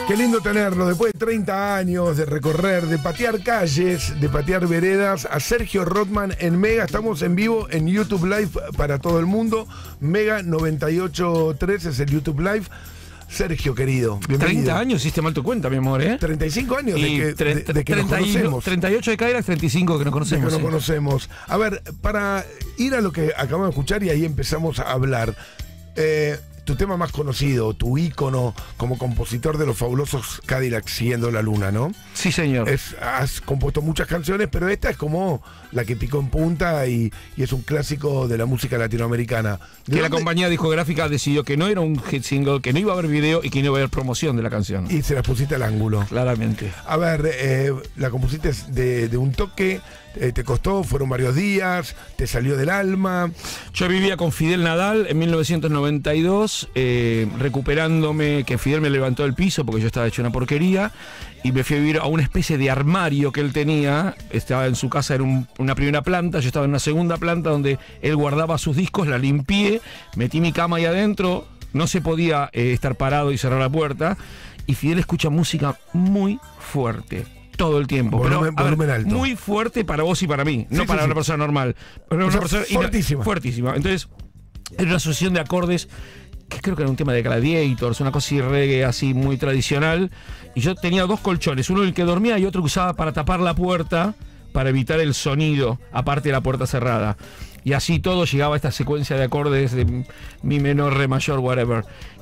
Qué lindo tenerlo, después de 30 años de recorrer, de patear calles, de patear veredas, a Sergio Rotman en Mega. Estamos en vivo en YouTube Live para todo el mundo. Mega 98.3 es el YouTube Live. Sergio, querido, bienvenido. 30 años, hiciste mal tu cuenta, mi amor, ¿eh? 35 años de que nos conocemos. 38 de Cadillac, 35 que nos conocemos. De que nos conocemos. A ver, para ir a lo que acabamos de escuchar y ahí empezamos a hablar. Tu tema más conocido, tu ícono como compositor de los fabulosos Cadillacs Siguiendo la Luna, ¿no? Sí, señor. Has compuesto muchas canciones, pero esta es como la que picó en punta y es un clásico de la música latinoamericana. Que la compañía discográfica decidió que no era un hit single, que no iba a haber video y que no iba a haber promoción de la canción. Y se las pusiste al ángulo. Claramente. A ver, la compusiste de un toque. ¿Te costó? ¿Fueron varios días? ¿Te salió del alma? Yo vivía con Fidel Nadal en 1992, recuperándome, que Fidel me levantó del piso porque yo estaba hecho una porquería, y me fui a vivir a una especie de armario que él tenía. Estaba en su casa, era una primera planta, yo estaba en una segunda planta donde él guardaba sus discos, la limpié, metí mi cama ahí adentro, no se podía estar parado y cerrar la puerta, y Fidel escucha música muy fuerte. Todo el tiempo, volumen alto. Muy fuerte para vos y para mí, no para una persona normal, pero una persona fuertísima. Fuertísima. Entonces, era una asociación de acordes que creo que era un tema de Gladiators, una cosa así reggae así muy tradicional, y yo tenía dos colchones, uno en el que dormía y otro que usaba para tapar la puerta para evitar el sonido, aparte de la puerta cerrada. Y así todo llegaba a esta secuencia de acordes de mi menor, re mayor, whatever.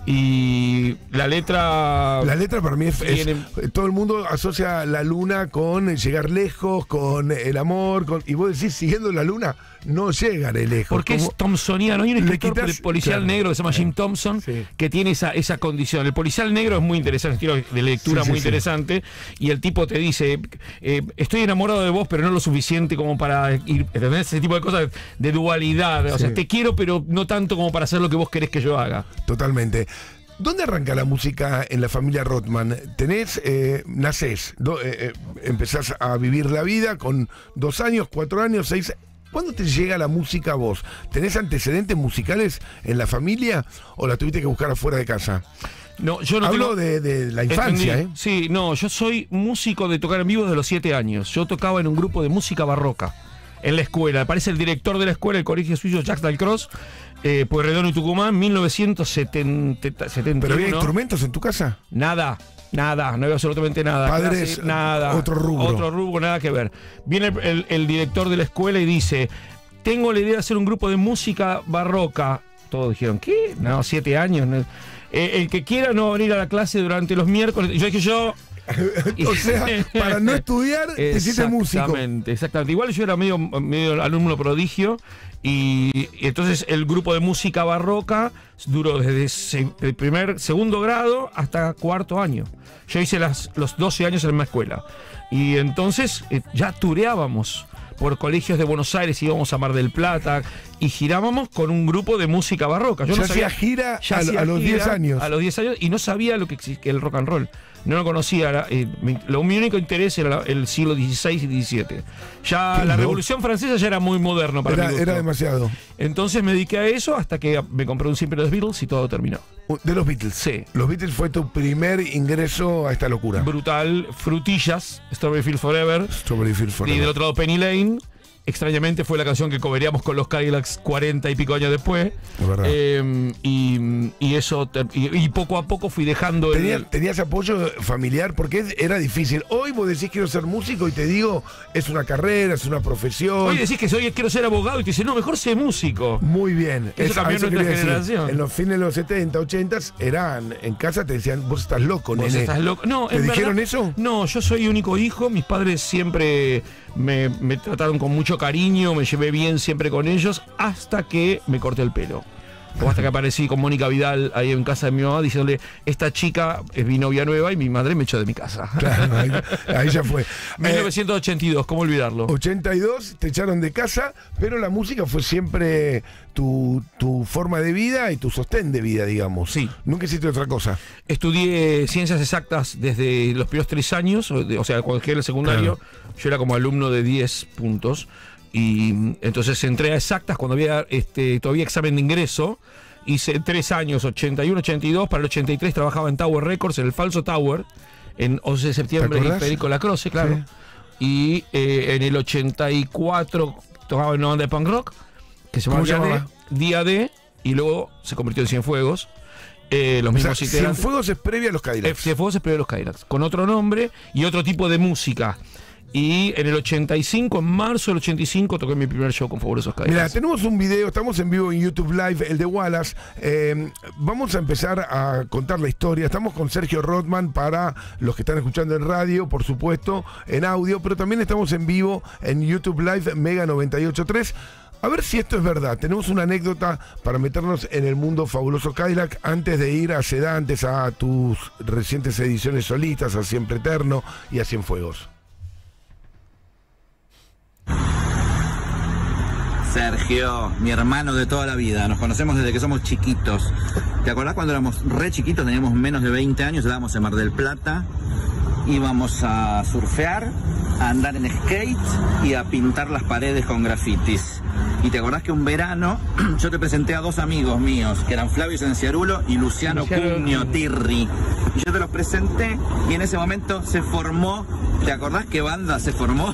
Y la letra... La letra para mí todo el mundo asocia la luna con llegar lejos, con el amor, y vos decís, siguiendo la luna, no llegaré lejos. Porque es thompsoniano. Hay un escritor policial negro que se llama Jim Thompson, que tiene esa condición. El policial negro es muy interesante, estilo de lectura muy interesante, y el tipo te dice, estoy enamorado de vos, pero no lo suficiente como para ir, ¿entendés? Ese tipo de cosas de dualidad. O sea, te quiero, pero no tanto como para hacer lo que vos querés que yo haga. Totalmente. ¿Dónde arranca la música en la familia Rotman? Nacés, empezás a vivir la vida con 2 años, 4 años, 6. ¿Cuándo te llega la música a vos? ¿Tenés antecedentes musicales en la familia o la tuviste que buscar afuera de casa? No, yo no Hablo de la infancia, ¿eh? Sí, no, yo soy músico de tocar en vivo desde los 7 años. Yo tocaba en un grupo de música barroca en la escuela. Aparece el director de la escuela, el Colegio Suizo Jacques Dalcroze, Pueyrredón y Tucumán, 1970. ¿Pero había instrumentos en tu casa? Nada, no había absolutamente nada. Padres, nada. Otro rubro, nada que ver. Viene el director de la escuela y dice, tengo la idea de hacer un grupo de música barroca. Todos dijeron, ¿qué? No, 7 años. No. El que quiera no venir a la clase durante los miércoles. Yo dije, o sea, para no estudiar, te hiciste músico. Exactamente. Igual yo era medio alumno prodigio. Y entonces el grupo de música barroca duró desde el segundo grado hasta 4º año. Yo hice los 12 años en la misma escuela. Y entonces ya tureábamos por colegios de Buenos Aires, íbamos a Mar del Plata y girábamos con un grupo de música barroca. Yo no sabía gira a los 10 años. A los 10 años, y no sabía lo que existía el rock and roll. No lo conocía. Mi único interés era el siglo XVI y XVII. Ya la Revolución Francesa ya era muy moderno para mí. Era demasiado. Entonces me dediqué a eso hasta que me compré un simple de los Beatles y todo terminó. ¿De los Beatles? Sí. Los Beatles fue tu primer ingreso a esta locura. Brutal. Frutillas, Strawberry Fields Forever. Y del otro lado Penny Lane. Extrañamente fue la canción que coveríamos con los Cadillacs 40 y pico años después. Y eso, y poco a poco fui dejando ¿Tenías apoyo familiar? Porque era difícil. Hoy vos decís quiero ser músico y te digo, es una carrera, es una profesión. Hoy decís que quiero ser abogado y te dicen, no, mejor sé músico. Muy bien. Eso cambió nuestra generación. En los fines de los 70, 80 en casa te decían, vos estás loco, nene. Estás loco. No, ¿Te dijeron eso? No, yo soy único hijo. Mis padres siempre me trataron con mucho cariño, me llevé bien siempre con ellos, hasta que me corté el pelo. O hasta que aparecí con Mónica Vidal ahí en casa de mi mamá diciéndole, esta chica es mi novia nueva, y mi madre me echó de mi casa. Claro, ahí ya fue. 1982, ¿cómo olvidarlo? 82, te echaron de casa, pero la música fue siempre tu forma de vida y tu sostén de vida, digamos. Sí. Nunca hiciste otra cosa. Estudié ciencias exactas desde los primeros 3 años, o sea, cuando llegué al secundario, yo era como alumno de 10 puntos. Y entonces entré a exactas cuando había todavía examen de ingreso, hice 3 años, 81, 82, para el 83 trabajaba en Tower Records, en el falso Tower, en 11 de septiembre y Federico Lacroce, claro. Sí. Y en el 84 tocaba en una banda de punk rock, que se llamaba Día D, y luego se convirtió en Cienfuegos. Los mismos Cienfuegos es previa a los Cadillacs. Cienfuegos es previa a los Cadillacs, con otro nombre y otro tipo de música. Y en el 85, en marzo del 85, toqué mi primer show con Fabulosos Cadillacs. Mira, tenemos un video, estamos en vivo en YouTube Live, el de Wallace. Vamos a empezar a contar la historia. Estamos con Sergio Rothman para los que están escuchando en radio, por supuesto, en audio, pero también estamos en vivo en YouTube Live Mega 98.3. A ver si esto es verdad. Tenemos una anécdota para meternos en el mundo Fabuloso Cadillac antes de ir a Sedantes, a tus recientes ediciones solistas, a Siempre Eterno y a Cienfuegos. Sergio, mi hermano de toda la vida, nos conocemos desde que somos chiquitos. ¿Te acordás cuando éramos re chiquitos, teníamos menos de 20 años, estábamos en Mar del Plata, íbamos a surfear, a andar en skate y a pintar las paredes con grafitis? Y te acordás que un verano yo te presenté a 2 amigos míos, que eran Flavio Sanciarulo y Luciano Cugno Tirri. Y yo te los presenté y en ese momento se formó, ¿te acordás qué banda se formó?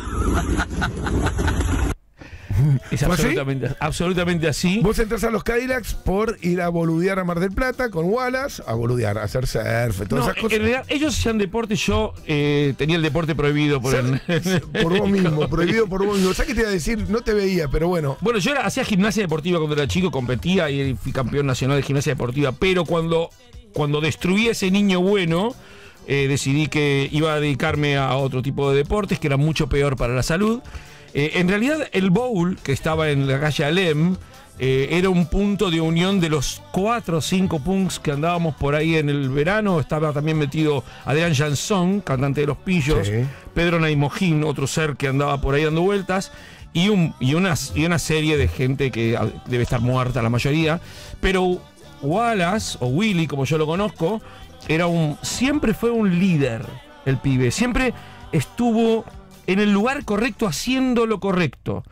Es absolutamente así. Vos entras a los Cadillacs por ir a boludear a Mar del Plata con Wallace, a boludear, a hacer surf, todas esas cosas. En realidad, ellos hacían deporte, yo tenía el deporte prohibido por vos mismo, prohibido por vos mismo. ¿Sabes qué te iba a decir? No te veía, pero bueno. Bueno, yo hacía gimnasia deportiva cuando era chico, competía y fui campeón nacional de gimnasia deportiva, pero cuando destruí a ese niño bueno, decidí que iba a dedicarme a otro tipo de deportes, que era mucho peor para la salud. En realidad el bowl, que estaba en la calle Alem, era un punto de unión de los 4 o 5 punks que andábamos por ahí en el verano. Estaba también metido Adrián Jansson, cantante de Los Pillos, sí. Pedro Naimojín, otro ser que andaba por ahí dando vueltas, y una serie de gente que debe estar muerta la mayoría. Pero Wallace, o Willy como yo lo conozco, siempre fue un líder, el pibe. Siempre estuvo en el lugar correcto, haciendo lo correcto.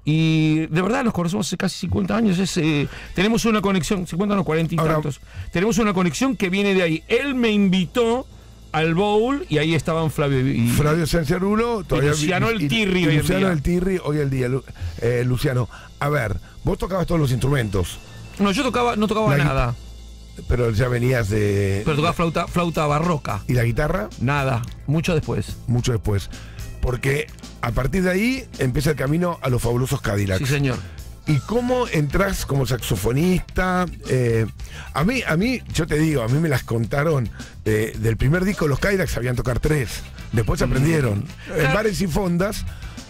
Y de verdad nos conocemos hace casi 50 años. Tenemos una conexión, 50 no, 40 y tantos. Tenemos una conexión que viene de ahí. Él me invitó al bowl y ahí estaban Flavio Sanciarulo, Luciano El Tirri hoy en día. Luciano El Tirri hoy en día. Luciano, a ver, vos tocabas todos los instrumentos. No, yo no tocaba nada. Pero ya venías de... Pero tocaba flauta barroca. ¿Y la guitarra? Nada, mucho después. Mucho después. Porque a partir de ahí empieza el camino a los Fabulosos Cadillacs. Sí, señor. ¿Y cómo entras como saxofonista? A mí, yo te digo, a mí me las contaron del primer disco, los Cadillacs sabían tocar 3. Después aprendieron. En bares y fondas.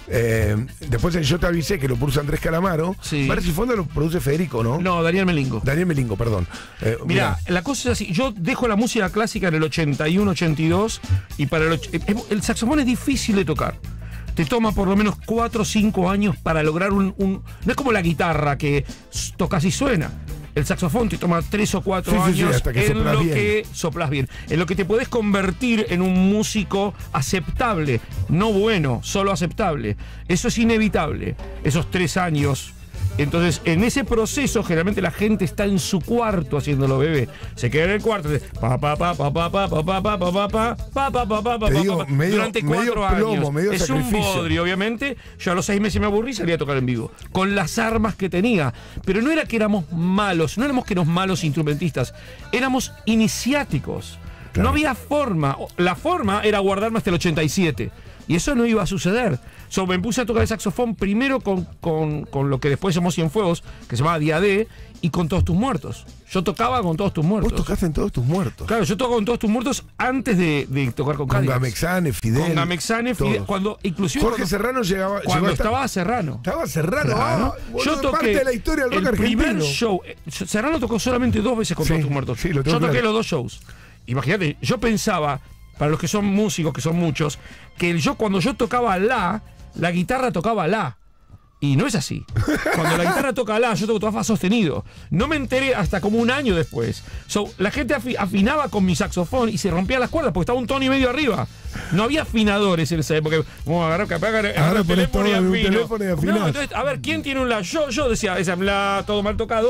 Después Yo Te Avisé, que lo produce Andrés Calamaro. Sí. Bares y fondas lo produce Federico, ¿no? No, Daniel Melingo. Daniel Melingo, perdón. Mira, la cosa es así. Yo dejo la música clásica en el 81, 82 y para el saxofón es difícil de tocar. Te toma por lo menos 4 o 5 años para lograr no es como la guitarra que tocas y suena. El saxofón te toma 3 o 4 años hasta que en lo que soplas bien. En lo que te podés convertir en un músico aceptable. No bueno, solo aceptable. Eso es inevitable. Esos 3 años. Entonces, en ese proceso, generalmente la gente está en su cuarto haciéndolo, bebé. Se queda en el cuarto. Durante 4 años. Es un bodrio, obviamente. Yo a los 6 meses me aburrí y salí a tocar en vivo. Con las armas que tenía. Pero no era que éramos malos, no éramos que éramos malos instrumentistas. Éramos iniciáticos. Claro. No había forma. La forma era guardarme hasta el 87. Y eso no iba a suceder. Me puse a tocar el saxofón primero con lo que después llamó Cienfuegos, que se llamaba Día D, y con Todos Tus Muertos. Yo tocaba con Todos Tus Muertos. Vos tocaste en Todos Tus Muertos. Claro, yo tocaba con Todos Tus Muertos antes de tocar con Cadillacs. Con Gamexane, Fidel. Con Gamexane, Fidel. Jorge Serrano llegaba. Cuando estaba Serrano. Estaba Serrano. Claro. Yo toqué parte de la historia del rock argentino. Primer show. Serrano tocó solamente 2 veces con Todos Tus Muertos. Sí, yo toqué los 2 shows. Imagínate, yo pensaba, para los que son músicos, que son muchos, que cuando yo tocaba la guitarra tocaba la. Y no es así. Cuando la guitarra toca la, yo toco fa sostenido. No me enteré hasta como un año después. La gente afinaba con mi saxofón y se rompían las cuerdas porque estaba un tono y medio arriba. No había afinadores en esa época. Vamos a agarrar el teléfono y afino. No, entonces, a ver, ¿quién tiene un la? Yo decía, esa la, todo mal tocado.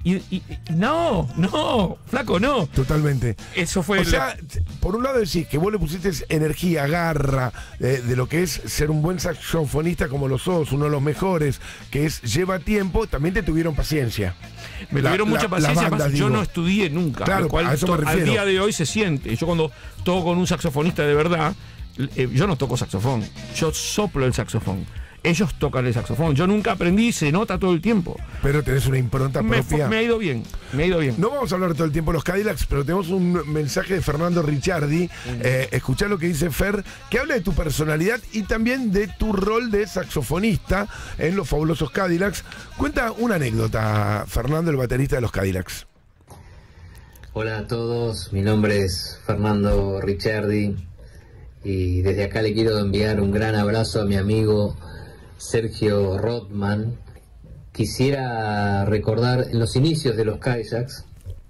no, flaco, no. Totalmente. Eso fue. O sea, por un lado decís que vos le pusiste energía, garra, de lo que es ser un buen saxofonista como lo sos, uno de los mejores, que es lleva tiempo, también te tuvieron paciencia. Me tuvieron mucha paciencia, bandas, yo no estudié nunca, claro, lo cual a eso me refiero. al día de hoy se siente. Yo cuando toco con un saxofonista de verdad, yo no toco saxofón, yo soplo el saxofón. Ellos tocan el saxofón. Yo nunca aprendí, se nota todo el tiempo. Pero tenés una impronta propia. Me ha ido bien, me ha ido bien. No vamos a hablar todo el tiempo de los Cadillacs, pero tenemos un mensaje de Fernando Ricciardi. Escuchá lo que dice Fer, que habla de tu personalidad y también de tu rol de saxofonista en los fabulosos Cadillacs. Cuenta una anécdota, Fernando, el baterista de los Cadillacs. Hola a todos, mi nombre es Fernando Ricciardi y desde acá le quiero enviar un gran abrazo a mi amigo Sergio Rothman. Quisiera recordar en los inicios de los Cadillacs,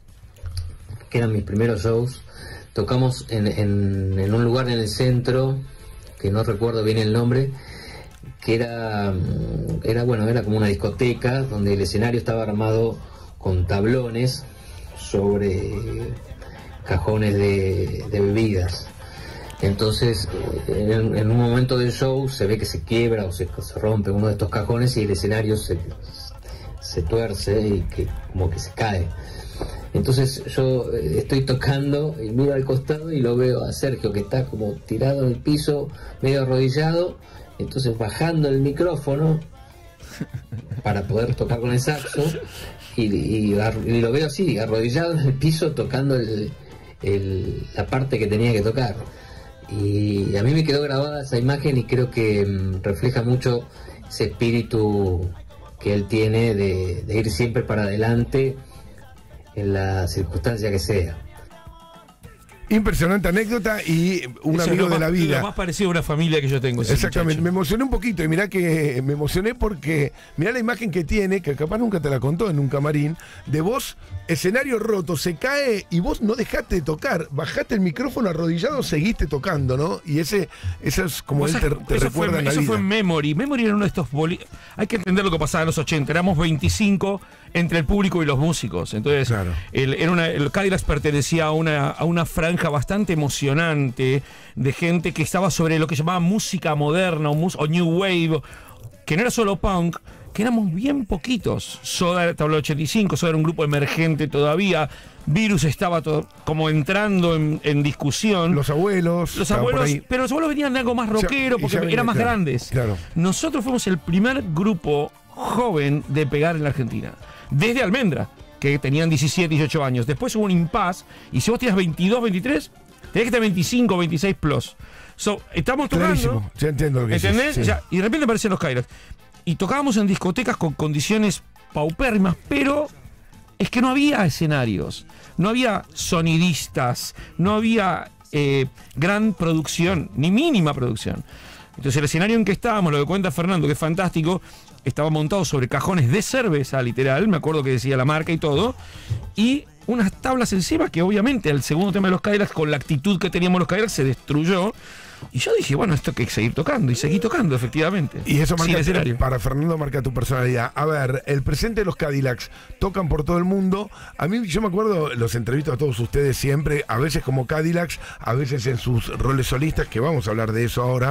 que eran mis primeros shows, tocamos en un lugar en el centro, que no recuerdo bien el nombre, que era como una discoteca, donde el escenario estaba armado con tablones sobre cajones de bebidas. Entonces, en un momento del show se ve que se quiebra o se rompe uno de estos cajones y el escenario se tuerce y como que se cae. Entonces yo estoy tocando y miro al costado y lo veo a Sergio, que está como tirado en el piso, medio arrodillado. Entonces bajando el micrófono para poder tocar con el saxo y lo veo así, arrodillado en el piso, tocando la parte que tenía que tocar. Y a mí me quedó grabada esa imagen y creo que refleja mucho ese espíritu que él tiene de ir siempre para adelante en la circunstancia que sea. Impresionante anécdota y un amigo de la vida. Lo más parecido a una familia que yo tengo. Exactamente, muchacho. me emocioné un poquito y mirá que me emocioné porque mirá la imagen que tiene, que capaz nunca te la contó en un camarín, de vos, escenario roto, se cae y vos no dejaste de tocar, bajaste el micrófono arrodillado, seguiste tocando, ¿no? Y eso es como él te recuerda en la vida. Eso fue en Memory. Memory era uno de estos hay que entender lo que pasaba en los 80, éramos 25 entre el público y los músicos. Entonces, claro, el Cadillacs pertenecía a una franja bastante emocionante de gente que estaba sobre lo que llamaba música moderna o New Wave, que no era solo punk, que éramos bien poquitos. Soda estaba en el 85, Soda era un grupo emergente todavía, Virus estaba como entrando en discusión. Los abuelos, pero los abuelos venían de algo más rockero porque eran más grandes. Claro. Nosotros fuimos el primer grupo joven de pegar en la Argentina, desde Almendra, que tenían 17, 18 años. Después hubo un impasse, y si vos tenías 22, 23, tenés que tener 25, 26 plus. Estamos tocando. Clarísimo. Ya entiendo lo que ¿entendés? dices, sí. Y de repente aparecen los Cadillacs. Y tocábamos en discotecas con condiciones paupérrimas, pero es que no había escenarios, no había sonidistas, no había gran producción, ni mínima producción. Entonces el escenario en que estábamos, lo que cuenta Fernando, que es fantástico, estaba montado sobre cajones de cerveza, literal, me acuerdo que decía la marca y todo, y unas tablas encima que obviamente el segundo tema de los Cadillacs, con la actitud que teníamos los Cadillacs, se destruyó. Y yo dije, bueno, esto hay que seguir tocando, y seguí tocando, efectivamente. Y eso marca, para Fernando, marca tu personalidad. A ver, el presente de los Cadillacs tocan por todo el mundo. A mí, yo me acuerdo, los entrevisto a todos ustedes siempre, a veces como Cadillacs, a veces en sus roles solistas, que vamos a hablar de eso ahora.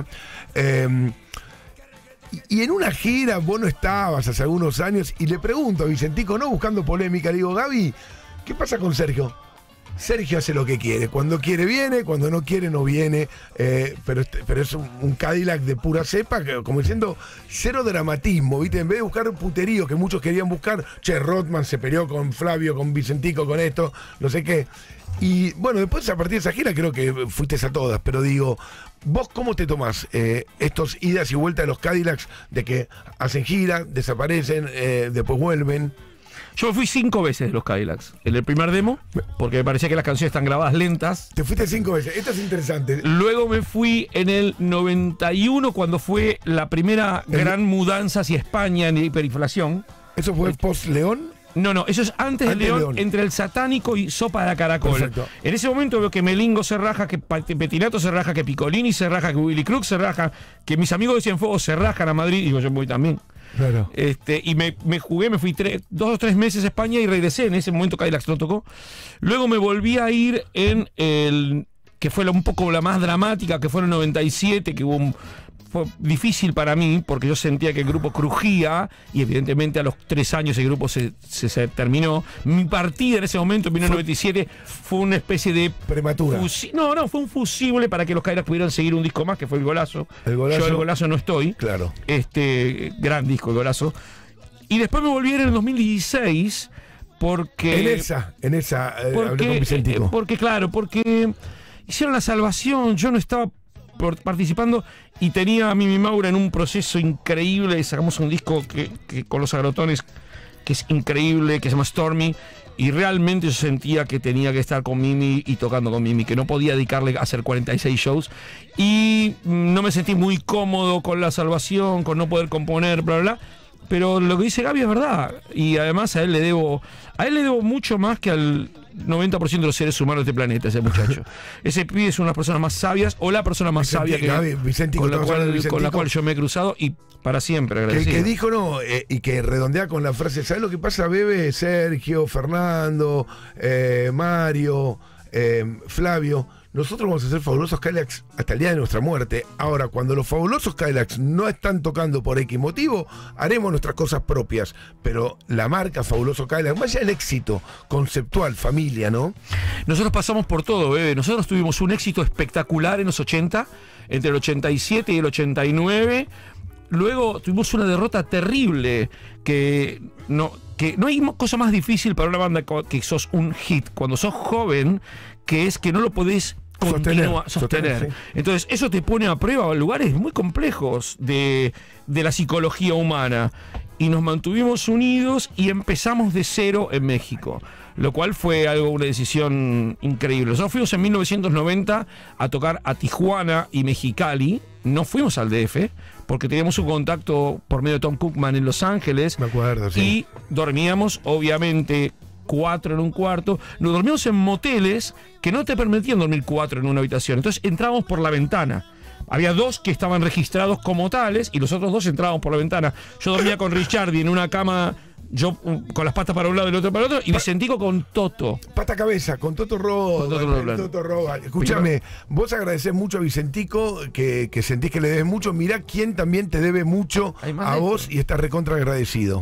Y en una gira vos no estabas hace algunos años, y le pregunto a Vicentico, no buscando polémica, le digo, Gaby, ¿qué pasa con Sergio? Sergio hace lo que quiere, cuando quiere viene, cuando no quiere no viene, pero es un Cadillac de pura cepa, como diciendo, cero dramatismo, ¿viste? En vez de buscar puterío que muchos querían buscar, che, Rothman se peleó con Flavio, con Vicentico, con esto, no sé qué. Y bueno, después a partir de esa gira creo que fuiste a todas, pero digo, ¿vos cómo te tomás estos idas y vueltas de los Cadillacs, de que hacen gira, desaparecen, después vuelven? Yo me fui 5 veces de los Cadillacs. En el primer demo, porque me parecía que las canciones están grabadas lentas. Te fuiste 5 veces, esto es interesante. Luego me fui en el 91, cuando fue la primera gran mudanza hacia España en hiperinflación. ¿Eso fue post-León? No, eso es antes del León, entre el Satánico y Sopa de la Caracol. Perfecto. En ese momento veo que Melingo se raja, que Petinato se raja, que Piccolini se raja, que Willy Crook se raja, que mis amigos de Cienfuegos se rajan a Madrid, y digo, yo voy también. Claro. Y me fui 2 o 3 meses a España y regresé. En ese momento Cadillacs no tocó. Luego me volví a ir en el que fue un poco la más dramática, que fue en el 97, que fue difícil para mí, porque yo sentía que el grupo crujía, y evidentemente a los 3 años el grupo se terminó. Mi partida en ese momento, en 1997, fue una especie de... prematura. Fue un fusible para que los Cadillacs pudieran seguir un disco más, que fue El Golazo. Yo El Golazo no estoy. Claro. Gran disco, El Golazo. Y después me volví en el 2016, porque... En esa hablé con Vicentico. Porque hicieron La Salvación, yo no estaba participando, y tenía a Mimi Maura en un proceso increíble. Sacamos un disco que con los Agrotones, que es increíble, que se llama Stormy, y realmente yo sentía que tenía que estar con Mimi y tocando con Mimi, que no podía dedicarle a hacer 46 shows, y no me sentí muy cómodo con La Salvación, con no poder componer, bla, bla, bla. Pero lo que dice Gaby es verdad, y además a él le debo mucho más que al 90% de los seres humanos de este planeta, ese muchacho. Ese pibe es una de las personas más sabias, o la persona más sabia con la cual yo me he cruzado, y para siempre agradecido. Que dijo, y que redondea con la frase, ¿sabes lo que pasa, Bebe? Sergio, Fernando, Mario, Flavio, nosotros vamos a ser Fabulosos Cadillacs hasta el día de nuestra muerte. Ahora, cuando los Fabulosos Cadillacs no están tocando por X motivo, haremos nuestras cosas propias. Pero la marca Fabulosos Cadillacs, más allá del éxito conceptual, familia, ¿no? Nosotros pasamos por todo, Bebe. Nosotros tuvimos un éxito espectacular en los 80, entre el 87 y el 89. Luego tuvimos una derrota terrible, que no hay cosa más difícil para una banda que sos un hit cuando sos joven, que es que no lo podés sostener. Sí. Entonces eso te pone a prueba lugares muy complejos de la psicología humana, y nos mantuvimos unidos y empezamos de cero en México, lo cual fue una decisión increíble. Nosotros fuimos en 1990 a tocar a Tijuana y Mexicali, no fuimos al DF, porque teníamos un contacto por medio de Tom Cookman en Los Ángeles. Me acuerdo, sí. Y dormíamos, obviamente, 4 en un cuarto. Nos dormíamos en moteles que no te permitían dormir 4 en una habitación. Entonces entrábamos por la ventana. Había 2 que estaban registrados como tales, y los otros 2 entrábamos por la ventana. Yo dormía con Richardi en una cama, yo con las patas para un lado y el otro para el otro, y Vicentico con Toto. Pata cabeza, con Toto Roban. Escúchame, vos agradecés mucho a Vicentico, que sentís que le debes mucho. Mirá quién también te debe mucho a vos y estás recontra agradecido.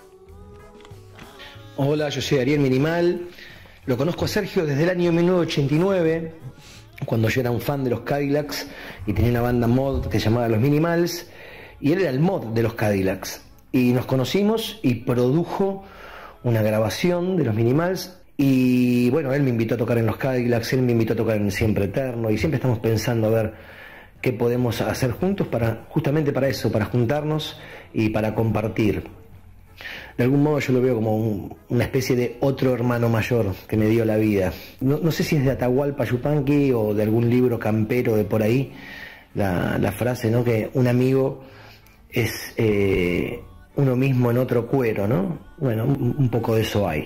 Hola, yo soy Ariel Minimal. Lo conozco a Sergio desde el año 1989, cuando yo era un fan de los Cadillacs y tenía una banda mod que se llamaba Los Minimals, y él era el mod de los Cadillacs. Y nos conocimos y produjo una grabación de Los Minimals. Y bueno, él me invitó a tocar en los Cadillacs, él me invitó a tocar en Siempre Eterno, y siempre estamos pensando a ver qué podemos hacer juntos justamente para eso, para juntarnos y para compartir. De algún modo yo lo veo como una especie de otro hermano mayor que me dio la vida. No sé si es de Atahualpa Yupanqui o de algún libro campero de por ahí, la frase, ¿no? Que un amigo es uno mismo en otro cuero, ¿no? Bueno, un poco de eso hay.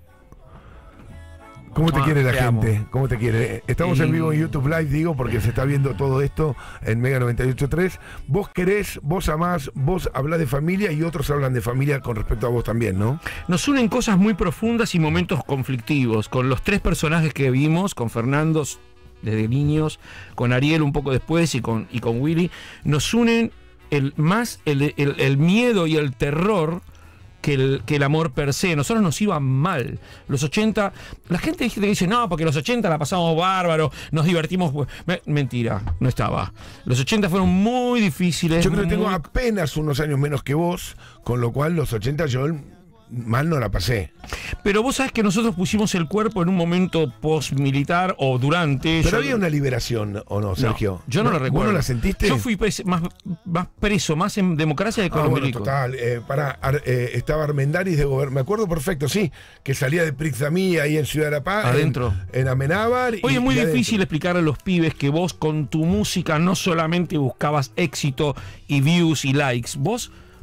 ¿Cómo te quiere la gente? ¿Cómo te quiere? Estamos en vivo en YouTube Live, digo, porque se está viendo todo esto en Mega 98.3. Vos querés, vos amás, vos hablás de familia y otros hablan de familia con respecto a vos también, ¿no? Nos unen cosas muy profundas y momentos conflictivos. Con los 3 personajes que vimos, con Fernando desde niños, con Ariel un poco después y con Willy, nos unen el miedo y el terror que el amor per se. Nosotros nos iba mal. Los 80, la gente dice, no, porque los 80 la pasamos bárbaro, nos divertimos. Mentira, no estaba. Los 80 fueron muy difíciles. Yo creo que tengo apenas unos años menos que vos, con lo cual los 80 yo mal no la pasé. Pero vos sabés que nosotros pusimos el cuerpo en un momento post-militar o durante. Pero había una liberación, ¿o no, Sergio? No, yo no la recuerdo. ¿Vos no la sentiste? Yo fui más preso, más en democracia de con bueno, total. Estaba Armendáriz de gobierno. Me acuerdo perfecto, sí, que salía de Prixamí ahí en Ciudad de la Paz. Adentro. En Amenábar. Hoy es muy difícil explicarle a los pibes que vos con tu música no solamente buscabas éxito y views y likes. Vos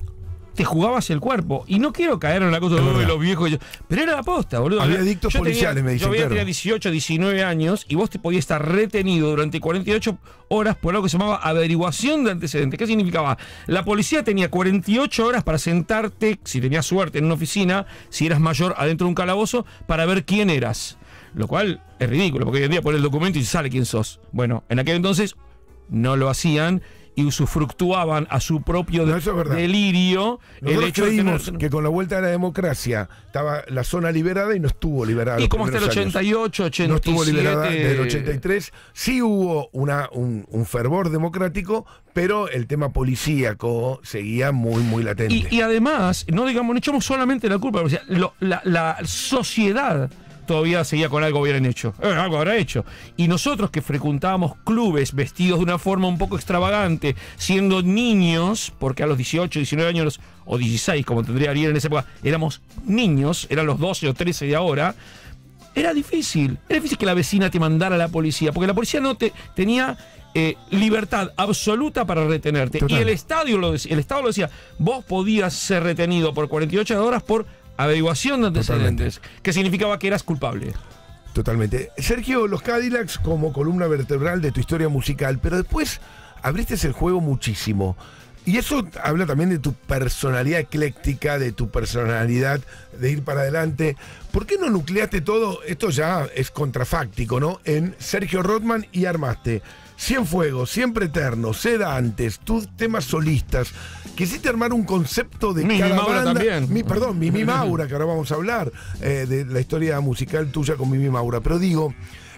te jugabas el cuerpo. Y no quiero caer en la cosa de los viejos. Pero era la posta, boludo. Había adictos policiales, me dicen. Yo tenía 18, 19 años y vos te podías estar retenido durante 48 horas por algo que se llamaba averiguación de antecedentes. ¿Qué significaba? La policía tenía 48 horas para sentarte, si tenías suerte, en una oficina, si eras mayor, adentro de un calabozo, para ver quién eras. Lo cual es ridículo, porque hoy en día pones el documento y sale quién sos. Bueno, en aquel entonces no lo hacían y usufructuaban a su propio delirio. Nosotros el hecho creímos que con la vuelta de la democracia estaba la zona liberada y no estuvo liberada. Y como hasta el 88, 87. No estuvo liberada desde el 83. Sí hubo un fervor democrático, pero el tema policíaco seguía muy, muy latente. Y además, no echamos solamente la culpa, o sea, la sociedad todavía seguía con algo bien hecho. Algo habrá hecho. Y nosotros que frecuentábamos clubes vestidos de una forma un poco extravagante, siendo niños, porque a los 18, 19 años, o 16, como tendría Ariel en esa época, éramos niños, eran los 12 o 13 de ahora, era difícil que la vecina te mandara a la policía, porque la policía no tenía libertad absoluta para retenerte. Total. Y el Estado lo decía, vos podías ser retenido por 48 horas por averiguación de antecedentes. Totalmente. Que significaba que eras culpable. Totalmente. Sergio, los Cadillacs como columna vertebral de tu historia musical, pero después abriste el juego muchísimo. Y eso habla también de tu personalidad ecléctica, de tu personalidad de ir para adelante. ¿Por qué no nucleaste todo? Esto ya es contrafáctico, ¿no? En Sergio Rotman y armaste Cienfuegos, Siempre Eterno, Sedantes, tus temas solistas. Quisiste armar un concepto de Mimi cada Maura banda. También. Mimi Maura, que ahora vamos a hablar de la historia musical tuya con Mimi Maura. Pero digo,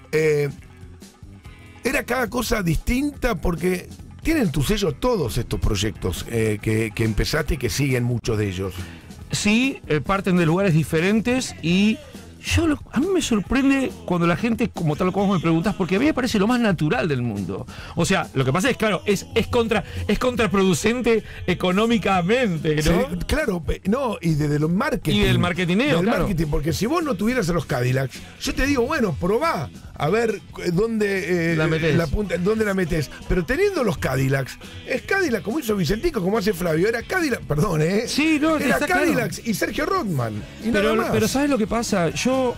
era cada cosa distinta porque tienen tu sello todos estos proyectos que empezaste y que siguen muchos de ellos. Sí, parten de lugares diferentes y a mí me sorprende cuando la gente, como tal como me preguntas, porque a mí me parece lo más natural del mundo. O sea, lo que pasa es, claro, es contraproducente económicamente, ¿no? Sí, claro, no, y desde los marketing. Y del marketineo, claro. Marketing, porque si vos no tuvieras a los Cadillacs, yo te digo, bueno, probá a ver dónde dónde la metés. Pero teniendo los Cadillacs, es Cadillac, como hizo Vicentico, como hace Flavio, era Cadillac, perdón, Sí, no, era Cadillacs claro. Y Sergio Rotman. Pero ¿sabes lo que pasa? Yo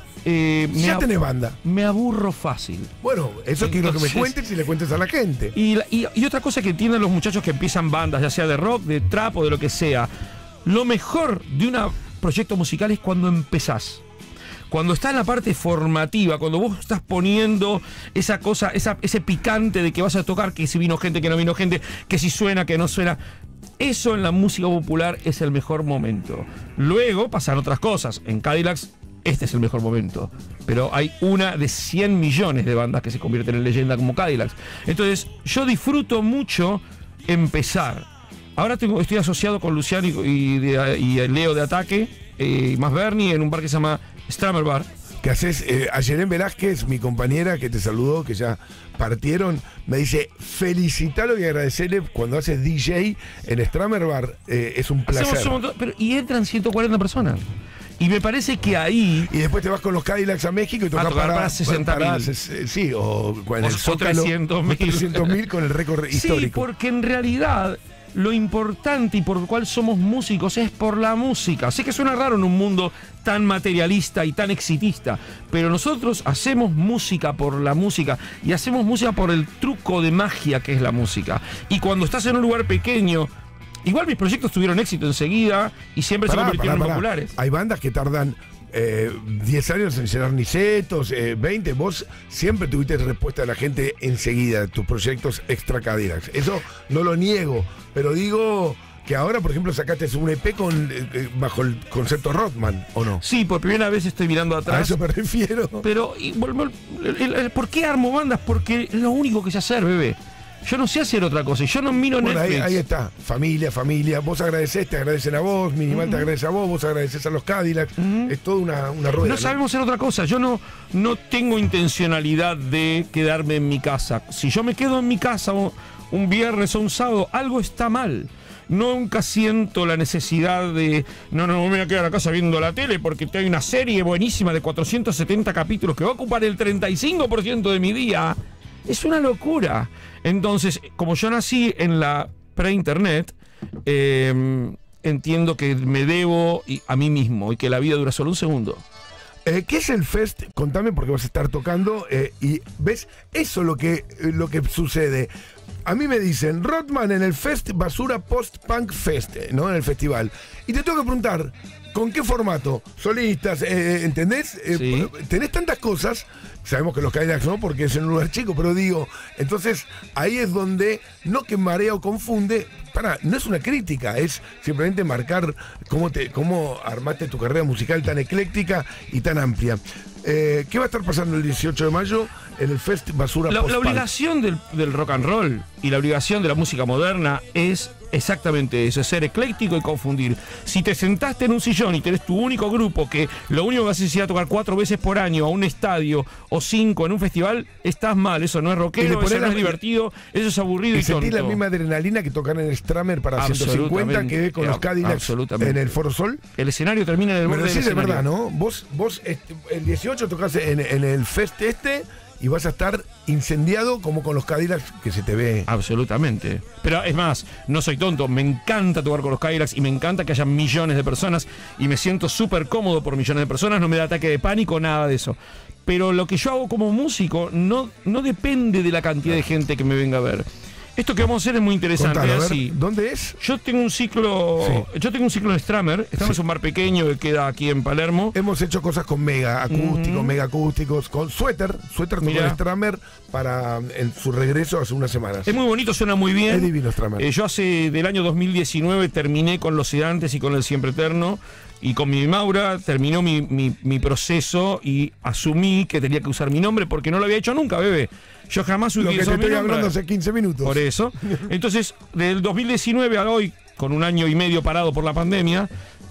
ya tenés banda. Me aburro fácil. Bueno, eso quiero que me cuentes y le cuentes a la gente. Y otra cosa que entienden los muchachos que empiezan bandas, ya sea de rock, de trap o de lo que sea, lo mejor de un proyecto musical es cuando empezás. Cuando está en la parte formativa, cuando vos estás poniendo esa cosa, ese picante de que vas a tocar, que si vino gente, que no vino gente, que si suena, que no suena. Eso en la música popular es el mejor momento. Luego pasan otras cosas. En Cadillacs este es el mejor momento. Pero hay una de 100 millones de bandas que se convierten en leyenda como Cadillacs. Entonces, yo disfruto mucho empezar. Ahora estoy asociado con Luciano y Leo de Ataque, más Bernie, en un bar que se llama Stramer Bar. Que haces, Ayerén Velázquez, mi compañera que te saludó, que ya partieron, me dice, felicitalo y agradecerle cuando haces DJ en Stramer Bar, es un placer. Y entran 140 personas. Y me parece que ahí... Y después te vas con los Cadillacs a México y tocas para 60.000. Sí, o con el Zócalo, 300.000 con el récord histórico. Sí, porque en realidad lo importante y por lo cual somos músicos es por la música. Sé que suena raro en un mundo tan materialista y tan exitista, pero nosotros hacemos música por la música y hacemos música por el truco de magia que es la música. Y cuando estás en un lugar pequeño, igual mis proyectos tuvieron éxito enseguida y siempre se convirtieron en populares. Hay bandas que tardan 10 años en llenar nicetos, 20. Vos siempre tuviste respuesta de la gente enseguida, tus proyectos extra Cadillacs. Eso no lo niego, pero digo que ahora, por ejemplo, sacaste un EP bajo el concepto Rotman, ¿o no? Sí, por primera vez estoy mirando atrás. A eso me refiero. Pero, ¿por qué armo bandas? Porque es lo único que sé hacer, bebé. Yo no sé hacer otra cosa, yo no miro Netflix. Ahí está, familia. Vos agradecés, te agradecen a vos, Minimal te agradece a vos agradecés a los Cadillacs. Es toda una rueda. No sabemos hacer otra cosa, yo no tengo intencionalidad de quedarme en mi casa. Si yo me quedo en mi casa un viernes o un sábado, algo está mal. Nunca siento la necesidad de... No me voy a quedar a casa viendo la tele porque hay una serie buenísima de 470 capítulos que va a ocupar el 35% de mi día. Es una locura. Entonces, como yo nací en la pre-internet, entiendo que me debo a mí mismo y que la vida dura solo un segundo. ¿Qué es el Fest? Contame porque vas a estar tocando y ves eso lo que sucede. A mí me dicen, Rodman en el Fest Basura Post-Punk Fest, ¿no? En el festival. Y te tengo que preguntar, ¿con qué formato? Solistas, ¿entendés? Sí. Tenés tantas cosas, sabemos que los Cadillacs no, porque es en un lugar chico, pero digo, entonces ahí es donde, no que marea o confunde, no es una crítica, es simplemente marcar cómo armaste tu carrera musical tan ecléctica y tan amplia. ¿Qué va a estar pasando el 18 de mayo en el Fest Basura Post-Punk? La obligación del rock and roll y la obligación de la música moderna es exactamente eso, es ser ecléctico y confundir. Si te sentaste en un sillón y tenés tu único grupo que lo único que vas a hacer es tocar 4 veces por año a un estadio o 5 en un festival, estás mal, eso no es rockero, eso no es divertido, eso es aburrido y tonto. ¿Sentís la misma adrenalina que tocan en el Stramer para 150 que con los Cadillacs en el Foro Sol? El escenario termina en el borde del escenario. Es verdad, ¿no? Vos el 18 tocás en el Fest y vas a estar incendiado como con los Cadillacs que se te ve. Absolutamente. Pero es más, no soy tonto, me encanta tocar con los Cadillacs y me encanta que haya millones de personas y me siento súper cómodo por millones de personas, no me da ataque de pánico, nada de eso. Pero lo que yo hago como músico no depende de la cantidad de gente que me venga a ver. Esto que vamos a hacer es muy interesante. Contalo, así. ¿Dónde es? Yo tengo un ciclo. Sí. Yo tengo un ciclo en Stramer. Es un bar pequeño que queda aquí en Palermo. Hemos hecho cosas con mega acústicos, mega acústicos, con Suéter tocó en Stramer en su regreso hace unas semanas. Es muy bonito, suena muy bien. Es divino Stramer. Yo del año 2019 terminé con Los Sedantes y con El Siempre Eterno. Y con mi Maura terminó mi proceso y asumí que tenía que usar mi nombre porque no lo había hecho nunca, bebé. Yo jamás utilizé mi nombre. Lo que te estoy hablando hace 15 minutos. Por eso. Entonces, del 2019 a hoy, con un año y medio parado por la pandemia,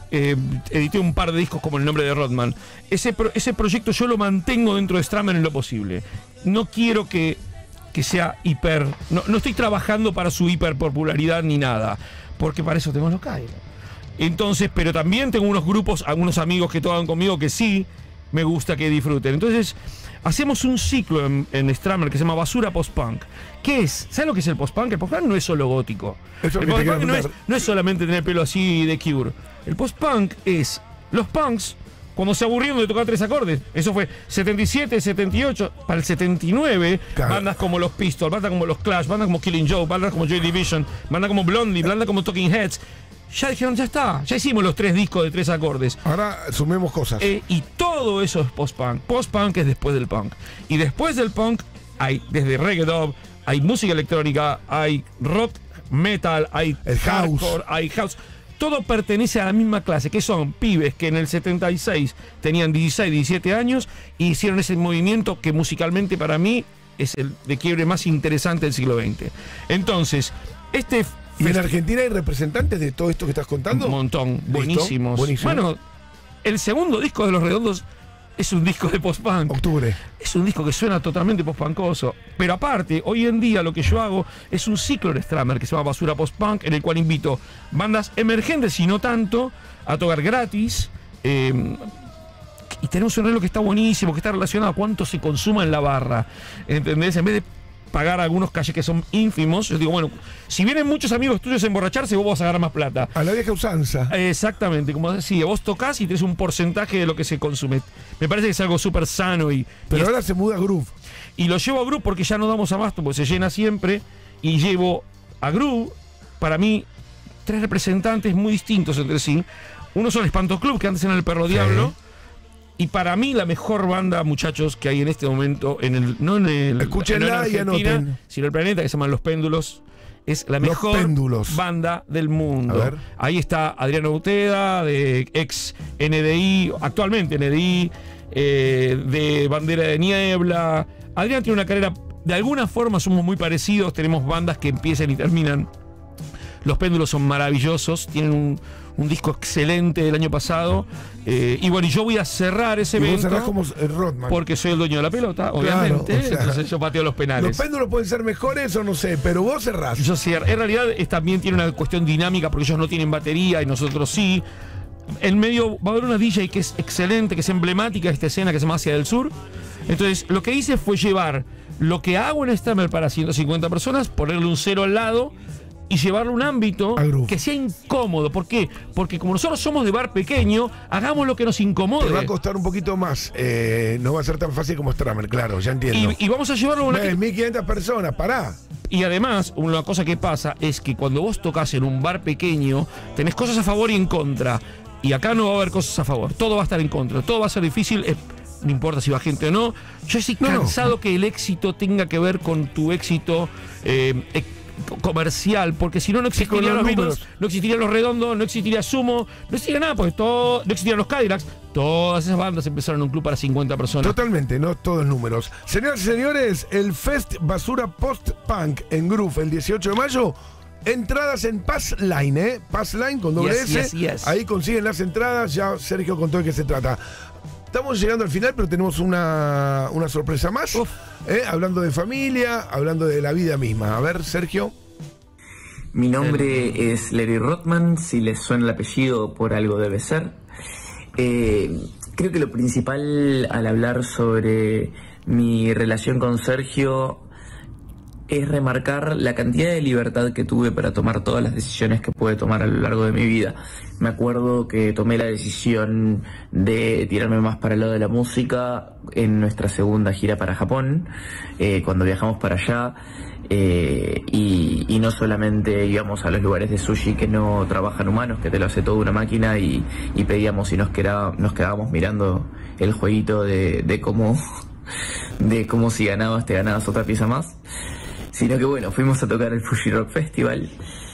edité un par de discos como El Nombre de Rodman. Ese proyecto yo lo mantengo dentro de Stramer en lo posible. No quiero que sea hiper... No estoy trabajando para su hiperpopularidad ni nada, porque para eso tengo los Cadillacs. Entonces, pero también tengo unos grupos, algunos amigos que tocan conmigo que sí me gusta que disfruten. Entonces, hacemos un ciclo en Stramer que se llama Basura Post-Punk. ¿Qué es? ¿Sabes lo que es el post-punk? El post-punk no es solo gótico. El post-punk no es solamente tener pelo así de Cure. El post-punk es los punks cuando se aburrieron de tocar 3 acordes. Eso fue 77, 78. Para el 79, claro, bandas como los Pistols, bandas como los Clash, bandas como Killing Joke, bandas como Joy Division, bandas como Blondie, bandas como Talking Heads, ya dijeron, ya está, ya hicimos los 3 discos de 3 acordes. Ahora sumemos cosas. Y todo eso es post-punk. Post-punk es después del punk. Y después del punk hay desde reggae dub, hay música electrónica, hay rock, metal, hay el hardcore, hay house. Todo pertenece a la misma clase, que son pibes que en el 76 tenían 16, 17 años y hicieron ese movimiento que musicalmente para mí es el de quiebre más interesante del siglo XX. Entonces, ¿y en Argentina hay representantes de todo esto que estás contando? Un montón, buenísimos. Bueno, el segundo disco de Los Redondos es un disco de post-punk. Octubre. Es un disco que suena totalmente post-punkoso. Pero aparte, hoy en día lo que yo hago es un ciclo de Stramer que se llama Basura Post-Punk, en el cual invito bandas emergentes y no tanto a tocar gratis. Y tenemos un reloj que está buenísimo, que está relacionado a cuánto se consuma en la barra. ¿Entendés? En vez de pagar algunos calles que son ínfimos, yo digo, bueno, si vienen muchos amigos tuyos a emborracharse, vos vas a ganar más plata. A la vieja usanza. Exactamente, como decía, vos tocás y tenés un porcentaje de lo que se consume. Me parece que es algo súper sano. Pero ahora se muda a Groove. Y lo llevo a Groove porque ya no damos abasto, porque se llena siempre. Y llevo a Groove, para mí, 3 representantes muy distintos entre sí. Uno son Espanto Club, que antes era el Perro Diablo. Y para mí la mejor banda, muchachos, que hay en este momento, no en Argentina, sino el planeta, que se llaman Los Péndulos. Es la mejor banda del mundo. Ahí está Adriano Uteda, de ex NDI, actualmente NDI, de Bandera de Niebla. Adrián tiene una carrera, de alguna forma somos muy parecidos, tenemos bandas que empiezan y terminan. Los Péndulos son maravillosos, tienen un disco excelente del año pasado. Y bueno, yo voy a cerrar ese evento. Vos cerrás como Rodman. Porque soy el dueño de la pelota, obviamente. Claro, entonces yo pateo los penales. Los Péndulos pueden ser mejores o no sé, pero vos cerrás. Yo cierro. En realidad también tiene una cuestión dinámica porque ellos no tienen batería y nosotros sí. En medio va a haber una DJ que es excelente, que es emblemática de esta escena que se llama Hacia del Sur. Entonces lo que hice fue llevar lo que hago en Stramer para 150 personas, ponerle un 0 al lado y llevarlo a un ámbito Al groove. que sea incómodo. ¿Por qué? Porque como nosotros somos de bar pequeño, hagamos lo que nos incomode. Te va a costar un poquito más. No va a ser tan fácil como Stramer, claro, ya entiendo. Y vamos a llevarlo a una... 1.500 personas, pará. Y además, una cosa que pasa es que cuando vos tocas en un bar pequeño, tenés cosas a favor y en contra. Y acá no va a haber cosas a favor. Todo va a estar en contra. Todo va a ser difícil. No importa si va gente o no. Yo estoy cansado que el éxito tenga que ver con tu éxito comercial, porque si no, no existirían los Beatles, no existirían los Redondos, no existiría Sumo, no existiría nada, porque no existirían los Cadillacs. Todas esas bandas empezaron en un club para 50 personas. Totalmente, no todos números. Señoras y señores, el Fest Basura Post Punk en Groove el 18 de mayo. Entradas en Passline, Passline con doble S. Yes. Ahí consiguen las entradas. Ya Sergio contó de qué se trata. Estamos llegando al final, pero tenemos una sorpresa más. Hablando de familia, hablando de la vida misma. A ver, Sergio. Mi nombre es Larry Rothman. Si les suena el apellido, por algo debe ser. Creo que lo principal al hablar sobre mi relación con Sergio es remarcar la cantidad de libertad que tuve para tomar todas las decisiones que pude tomar a lo largo de mi vida. Me acuerdo que tomé la decisión de tirarme más para el lado de la música en nuestra segunda gira para Japón, cuando viajamos para allá, y no solamente íbamos a los lugares de sushi que no trabajan humanos, que te lo hace toda una máquina, y pedíamos y nos quedábamos mirando el jueguito de cómo si ganabas te ganabas otra pieza más. Sino que bueno, fuimos a tocar el Fuji Rock Festival,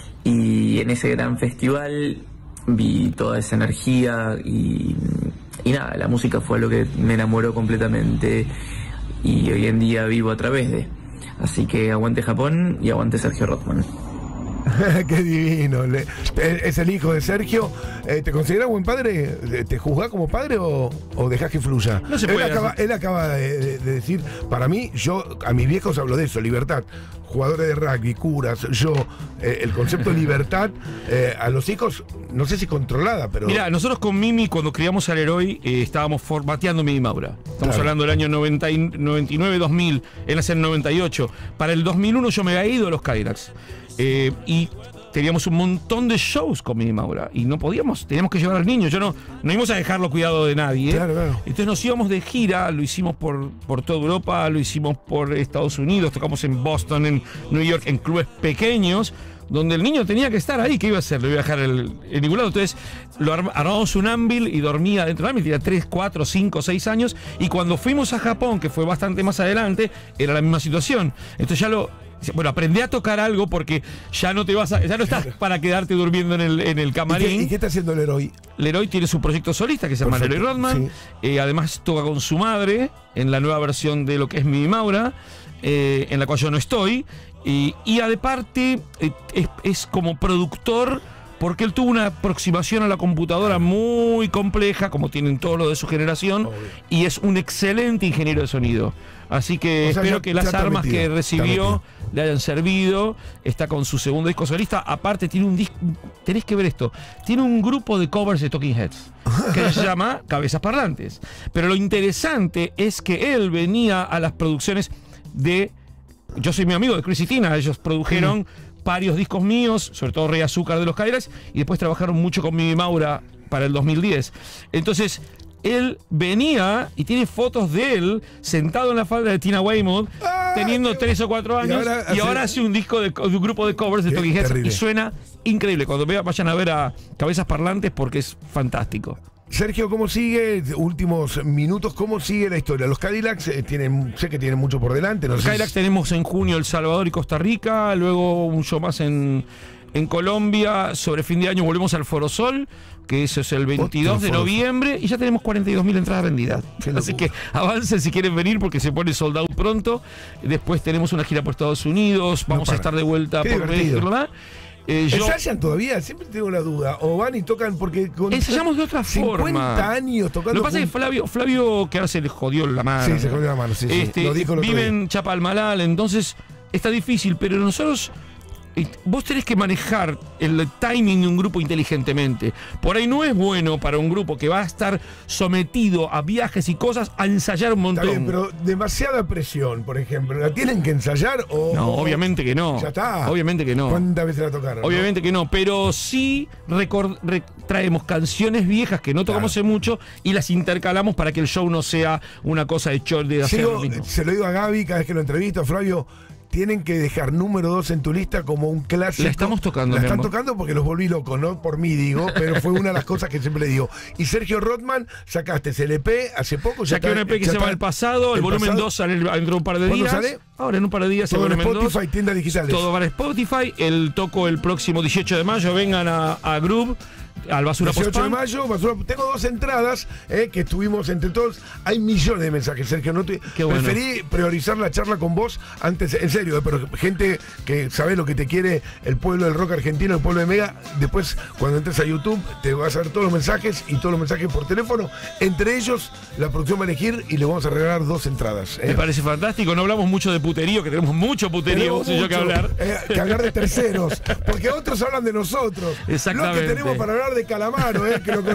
y en ese gran festival vi toda esa energía y nada, la música fue lo que me enamoró completamente y hoy en día vivo a través de. Así que aguante Japón y aguante Sergio Rothman. Qué divino. Es el hijo de Sergio. ¿Te considera buen padre? ¿Te juzgás como padre o dejás que fluya? No se puede. Él acaba de decir, para mí, yo a mis viejos hablo de eso, libertad. Jugadores de rugby, curas, yo, el concepto de libertad, a los hijos, no sé si controlada, pero... Mira, nosotros con Mimi, cuando criamos al Heroi, estábamos formateando Mimi Maura. Estamos hablando del año 99-2000, él nació en el 98. Para el 2001 yo me había ido a los Cadillacs. Y teníamos un montón de shows con Mimi Maura y no podíamos, teníamos que llevar al niño. No íbamos a dejarlo cuidado de nadie. Claro. Entonces nos íbamos de gira, lo hicimos por toda Europa, lo hicimos por Estados Unidos, tocamos en Boston, en New York, en clubes pequeños, donde el niño tenía que estar ahí. ¿Qué iba a hacer? Lo iba a dejar en ningún lado. Entonces armamos un ámbil y dormía dentro del ámbil. Tenía 3, 4, 5, 6 años. Y cuando fuimos a Japón, que fue bastante más adelante, era la misma situación. Entonces aprendí a tocar algo porque ya no estás para quedarte durmiendo en el camarín. ¿Y qué está haciendo el Heroi? Leroy tiene su proyecto solista que se llama Leroy Rothman. Sí. Además toca con su madre en la nueva versión de lo que es Mimi Maura, en la cual yo no estoy. Y aparte es como productor, porque él tuvo una aproximación a la computadora muy compleja, como tienen todos los de su generación, y es un excelente ingeniero de sonido. Así que espero que las armas que recibió le hayan servido. Está con su segundo disco solista. Aparte tiene un disco, tenés que ver esto, tiene un grupo de covers de Talking Heads que se llama Cabezas Parlantes. Pero lo interesante es que él venía a las producciones de... Yo soy mi amigo de Chris y Tina, ellos produjeron varios discos míos, sobre todo Rey Azúcar de los Cadillacs, y después trabajaron mucho con Mimi Maura para el 2010. Entonces, él venía y tiene fotos de él sentado en la falda de Tina Weymouth, teniendo 3 o 4 años, y ahora hace un disco de un grupo de covers de Talking Heads y suena increíble. Cuando vayan a ver a Cabezas Parlantes, porque es fantástico. Sergio, ¿cómo sigue? Últimos minutos, ¿cómo sigue la historia? Los Cadillacs sé que tienen mucho por delante. Los Cadillacs tenemos en junio El Salvador y Costa Rica, luego un show más en Colombia. Sobre fin de año volvemos al Foro Sol, que eso es el 22 de noviembre, y ya tenemos 42.000 entradas vendidas. Así que avancen si quieren venir, porque se pone sold out pronto. Después tenemos una gira por Estados Unidos, vamos a estar de vuelta por México, ¿verdad? ¿Ensayan todavía? Siempre tengo la duda. ¿O van y tocan porque ensayamos de otra 50 forma. años tocando? Lo que pasa es que Flavio, que ahora se le jodió la mano. Sí, se jodió la mano. Sí, lo dijo vive en Chapalmalal, entonces está difícil, pero nosotros vos tenés que manejar el timing de un grupo inteligentemente. Por ahí no es bueno para un grupo que va a estar sometido a viajes y cosas a ensayar un montón. Está bien, pero demasiada presión, por ejemplo. ¿La tienen que ensayar o...? No, obviamente que no. Ya está. Obviamente que no. ¿Cuántas veces la tocaron? Obviamente que no, pero sí traemos canciones viejas que no tocamos hace mucho y las intercalamos para que el show no sea una cosa de chor de hacer lo mismo. Se lo digo a Gaby cada vez que lo entrevisto, Flavio. Tienen que dejar número 2 en tu lista como un clásico. La estamos tocando, La mi están amor. tocando porque los volví locos, no por mí digo, pero fue una de las cosas que siempre le digo. Y Sergio Rothman, sacaste ese LP hace poco. Saqué un EP que se llama El Pasado, el volumen 2 sale dentro de un par de días. ¿Cuándo sale? Ahora en un par de días Todo el en volumen 2. Spotify, tiendas digitales. Todo va en Spotify. Toco el próximo 18 de mayo. Vengan a Groove, al Basura 18 de Post-Punk. mayo, tengo 2 entradas que estuvimos entre todos. Hay millones de mensajes, Sergio. Qué bueno. Preferí priorizar la charla con vos antes, en serio, pero gente que sabe lo que te quiere el pueblo del rock argentino, el pueblo de Mega. Después, cuando entres a YouTube, te vas a ver todos los mensajes y todos los mensajes por teléfono. Entre ellos, la producción va a elegir y le vamos a regalar 2 entradas. Me parece fantástico. No hablamos mucho de puterío, que tenemos mucho puterío, vos y yo que hablar. Que hablar de terceros, porque otros hablan de nosotros. Exactamente. Lo que tenemos para hablar de Calamaro, que lo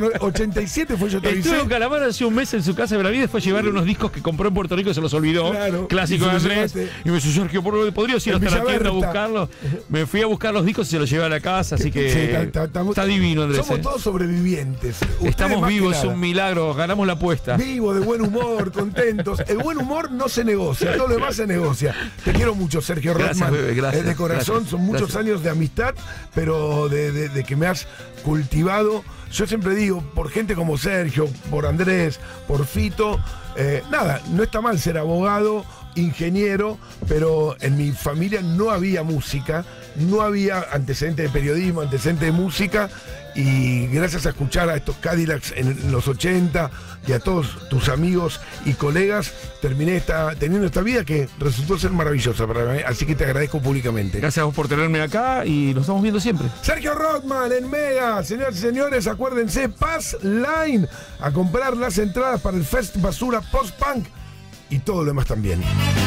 87 fue yo te avisé. Estuve con Calamaro hace un mes en su casa de Brasil, después llevarle unos discos que compró en Puerto Rico y se los olvidó. Claro, Clásico de Andrés. Y me dijo, Sergio, ¿podrías ir hasta la tienda a buscarlo? Me fui a buscar los discos y se los llevé a la casa, así que Sí, está divino, Andrés. Somos todos sobrevivientes. Ustedes Estamos más que vivos, es nada. un milagro, ganamos la apuesta. Vivo, de buen humor, contentos. El buen humor no se negocia, todo lo demás se negocia. Te quiero mucho, Sergio Gracias, Rothman. bebé, gracias, De corazón, gracias, son muchos gracias. años de amistad, pero de que me has cultivado. Yo siempre digo, por gente como Sergio, por Andrés, por Fito, nada, no está mal ser abogado, ingeniero, pero en mi familia no había música, no había antecedentes de periodismo, antecedentes de música, y gracias a escuchar a estos Cadillacs en los 80 y a todos tus amigos y colegas, terminé teniendo esta vida que resultó ser maravillosa para mí, así que te agradezco públicamente. Gracias a vos por tenerme acá y nos estamos viendo siempre. Sergio Rothman en Mega, señores y señores, acuérdense, Pass Line, a comprar las entradas para el Fest Basura Post-Punk y todo lo demás también.